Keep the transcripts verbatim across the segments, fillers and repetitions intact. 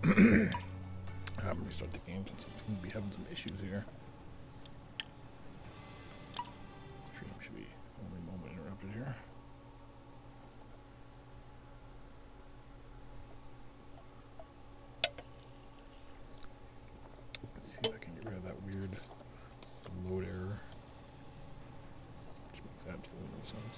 I'm gonna restart the game since I'm gonna be having some issues here. Stream should be only a moment interrupted here. Let's see if I can get rid of that weird load error. Which makes absolutely no sense.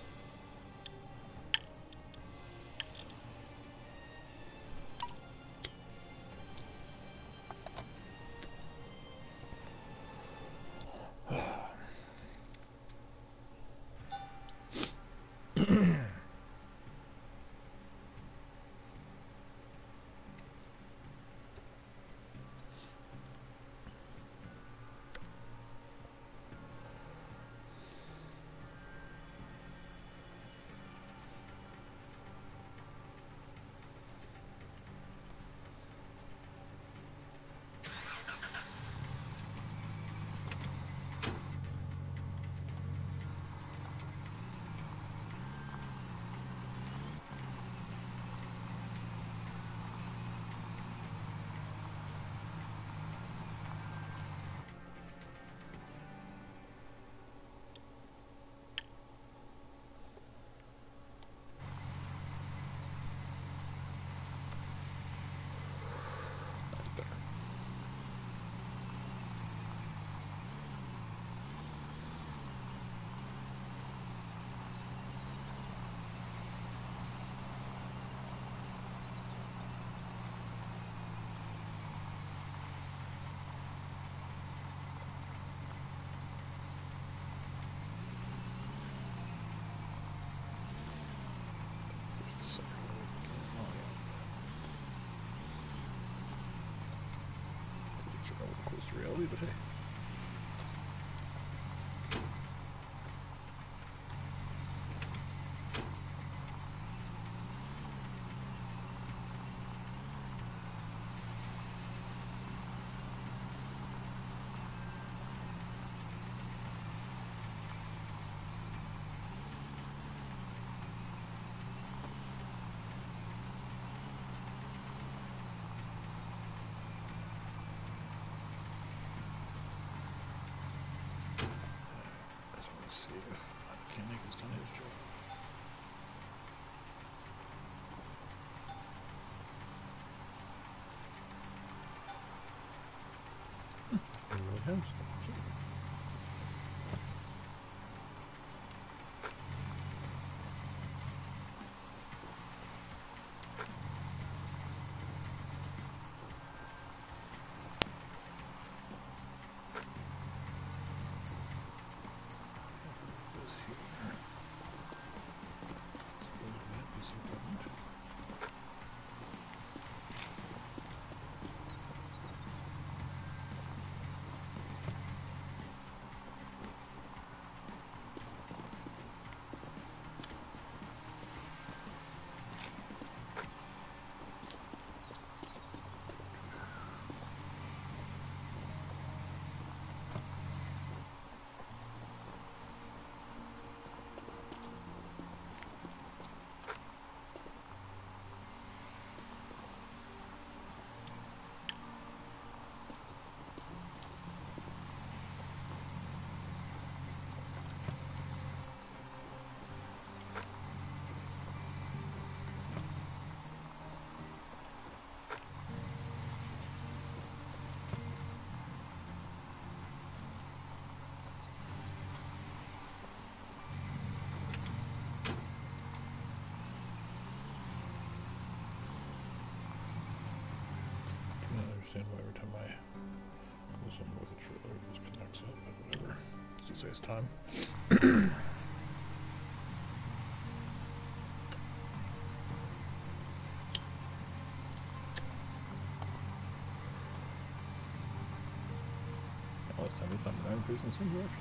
Reality, but hey. Really has. Why every time I pull something with a trailer, it disconnects it, but whatever. It saves time. Last time we found nine facing the same direction.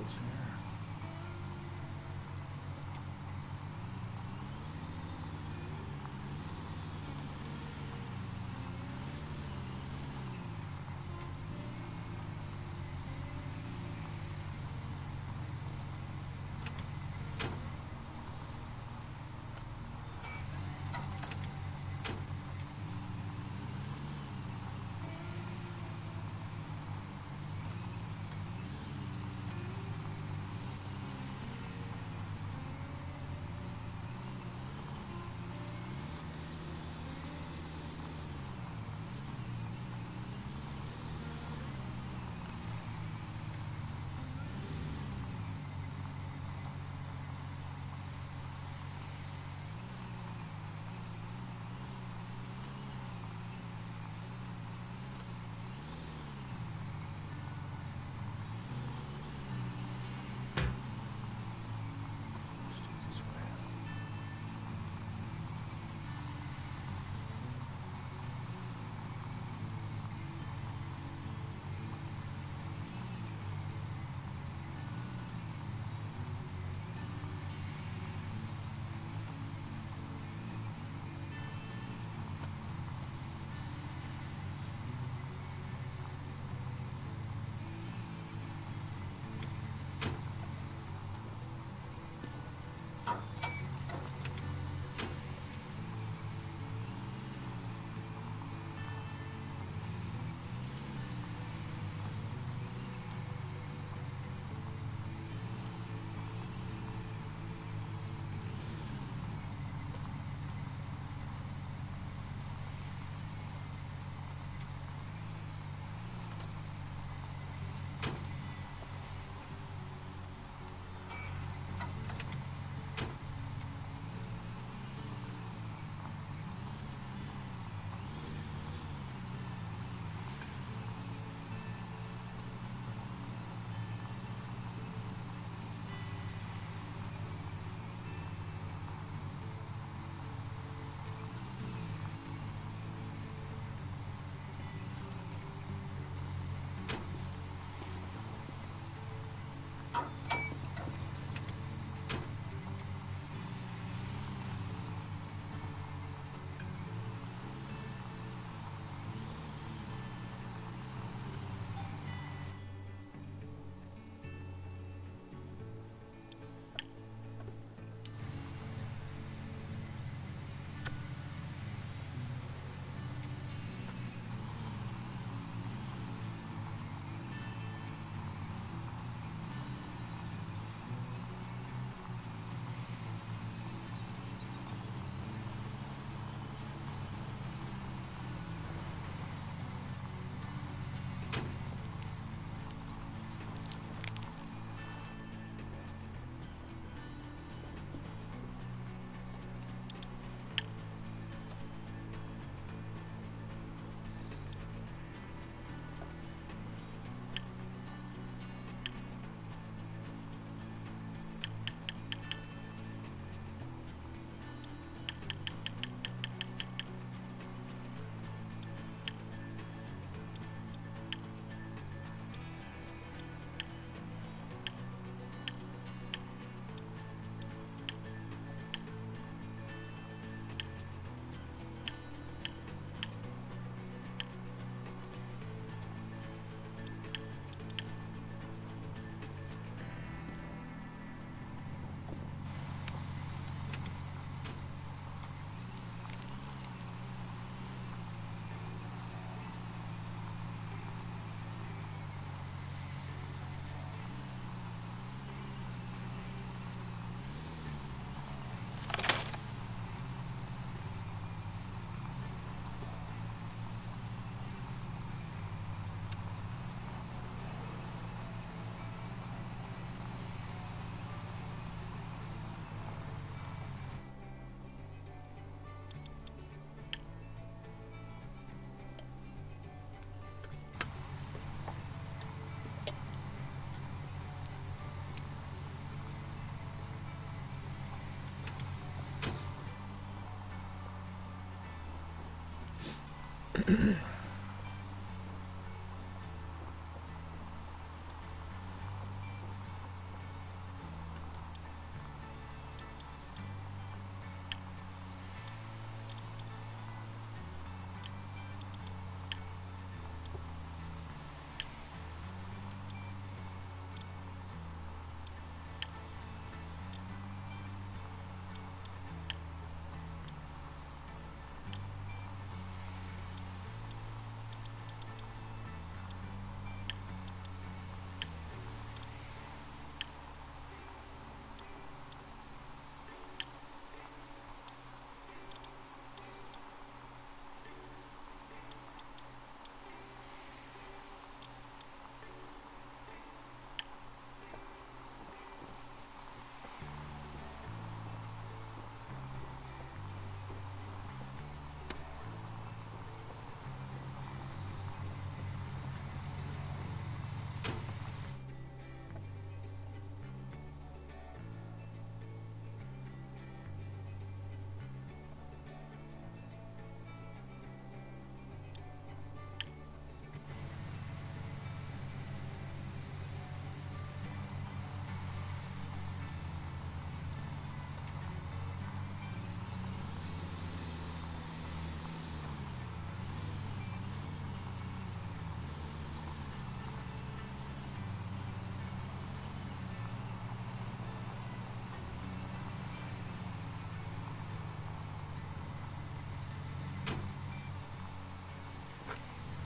here.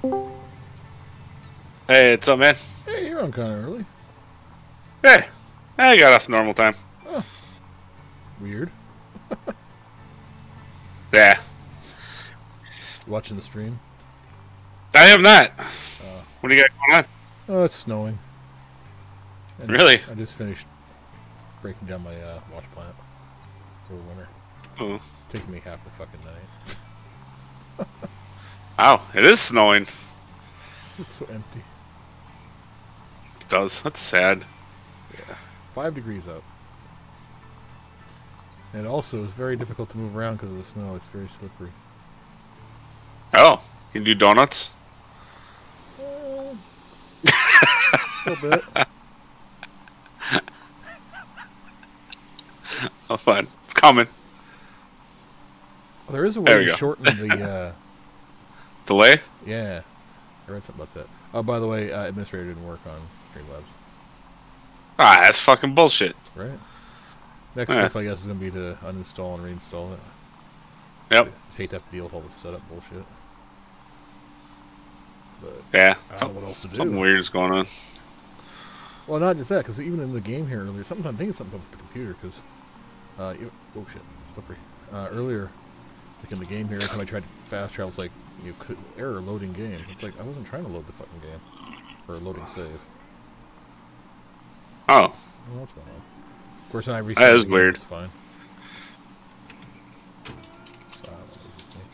Hey, what's up, man? Hey, you're on kind of early. Hey, I got off normal time. Oh, weird. Yeah. Watching the stream? I am not. Uh, What do you got going on? oh, it's snowing. And Really? I just finished breaking down my uh, wash plant for winter. Oh. Taking me half the fucking night. Wow, it is snowing. Looks so empty. It does. That's sad. Yeah. Five degrees up. And also, it's very difficult to move around because of the snow. It's very slippery. Oh, you can do donuts? Uh, a little bit. Oh, fun. It's coming. Well, there is a There way we to go. shorten the... Uh, Delay? yeah. I read something about that. Oh, by the way, uh, Administrator didn't work on Streamlabs. Ah, that's fucking bullshit. Right? Next Yeah. step, I guess, is going to be to uninstall and reinstall it. Yep. I just hate to have to deal with all this setup bullshit. But Yeah. I don't Some- know what else to do. Something weird is going on. Well, not just that, because even in the game here earlier, something I'm thinking something with the computer, because, uh, you, oh shit, slippery. Uh, earlier, like in the game here, every time I tried to fast travel, it's like, you could, error loading game. It's like, I wasn't trying to load the fucking game. Or loading save. Oh. I don't know what's going on. Of course, then I restarted That is the game, weird. It's fine. So, I don't know, it's just me.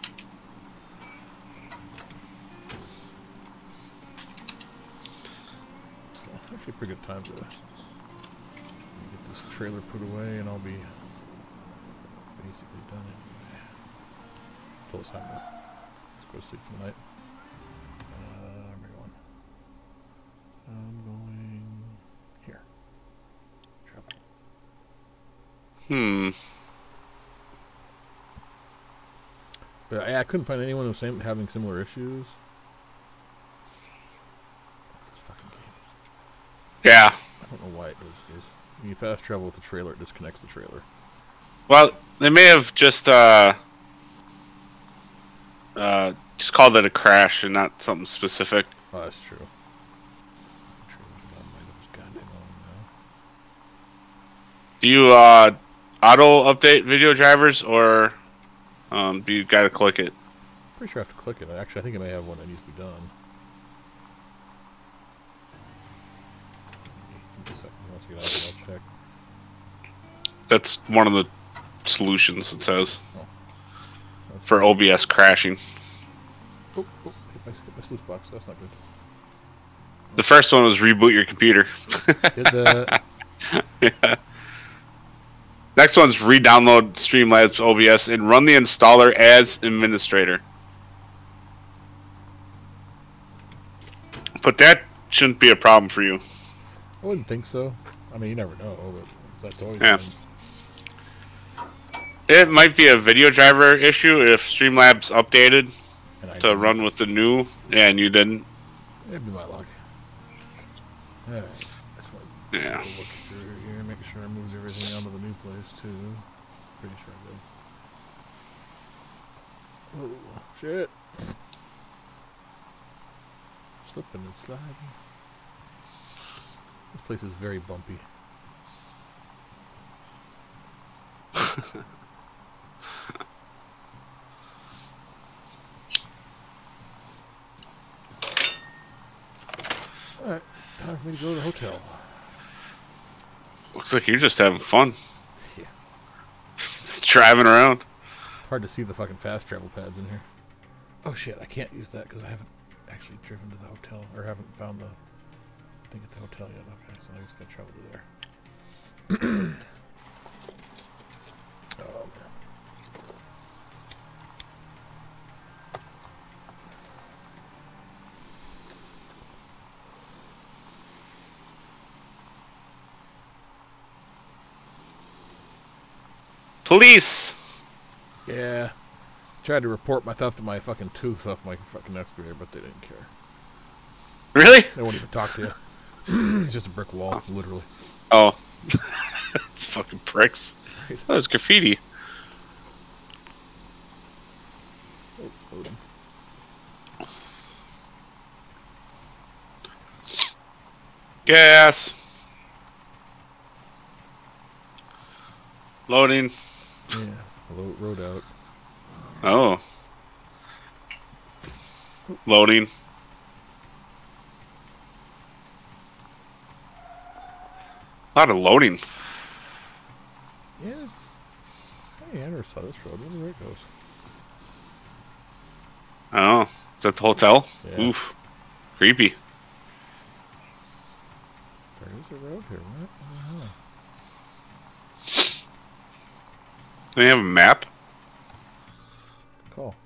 So, actually a pretty good time to get this trailer put away, and I'll be basically done anyway. Until it's time to let's go to sleep for the night. Uh, where am I going? I'm going here. Travel. Hmm. But I, I couldn't find anyone who was same, having similar issues. This fucking game. Yeah. I don't know why it does this. When you fast travel with the trailer, it disconnects the trailer. Well, they may have just, uh... Uh, just called it a crash and not something specific. Oh, that's true. Trailer's about my nose, goddamn long now. Do you, uh, auto-update video drivers, or, um, do you gotta click it? Pretty sure I have to click it. Actually, I think it may have one that needs to be done. Give me a second. Once you get out, I'll check. That's one of the solutions, it says, That's for O B S crashing. Oh, oh, hit my, hit my sluice box. That's not good. The first one was reboot your computer. Did that. Yeah. Next one's re-download Streamlabs O B S and run the installer as administrator. But that shouldn't be a problem for you. I wouldn't think so. I mean, you never know, but that's always Yeah. been- It might be a video driver issue if Streamlabs updated and I to didn't. run with the new and you didn't. It'd be my luck. Alright. That's what Yeah. I'll look through here, make sure I moved everything onto the new place too. Pretty sure I did. Oh, shit. Slipping and sliding. This place is very bumpy. Alright, time for me to go to the hotel. Looks like you're just having fun. Yeah. Just driving around. Hard to see the fucking fast travel pads in here. Oh shit, I can't use that because I haven't actually driven to the hotel, or haven't found the thing at the hotel yet. Okay, so I just gotta travel to there. Oh man. Police! Yeah. Tried to report my theft of my fucking tooth off my fucking excavator, but they didn't care. Really? They won't even talk to you. It's just a brick wall, literally. Oh. It's fucking pricks. Oh, it's graffiti. Oh, loading. Gas. Loading. Yeah. Lo road out. Oh. Loading. A lot of loading. Yes. Hey, I never saw this road. Where the it goes? Oh, is that the hotel? Yeah. Oof. Creepy. There is a road here. What? Uh -huh. Do you have a map? Cool.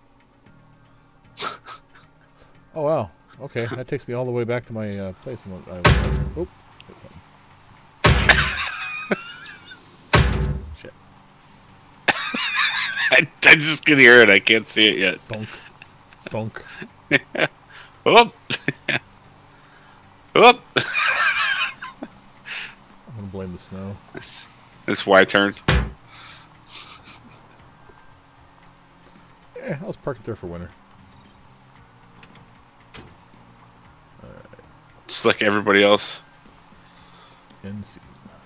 Oh wow. Okay, that takes me all the way back to my uh, place. I oh, hit something. Shit. I, I just can hear it. I can't see it yet. Donk. Donk. Whoop. Whoop. I'm gonna blame the snow. This, this Y turn. Yeah, I'll just park it there for winter. Alright. Just like everybody else. End season.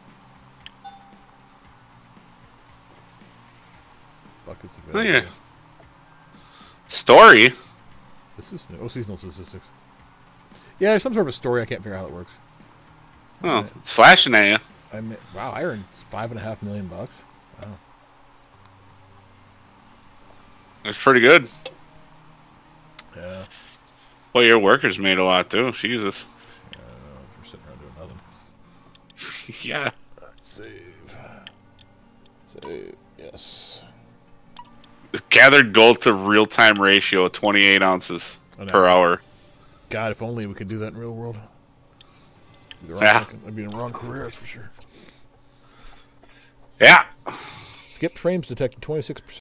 Buckets Oh available. yeah. Story. This is new. Oh, seasonal statistics. Yeah, there's some sort of a story. I can't figure out how it works. Oh, it's flashing at you. I mean, wow, I earned five and a half million bucks. Wow. That's pretty good. Yeah. Well, your workers made a lot too. Jesus. Yeah, I don't know if we're sitting around doing nothing. Yeah. Save. Save. Yes. Gathered gold to real time ratio of twenty-eight ounces per hour. God, if only we could do that in real world. I'd be, the wrong, Yeah. I'd be in the wrong career, that's for sure. Yeah. Skipped frames detected twenty-six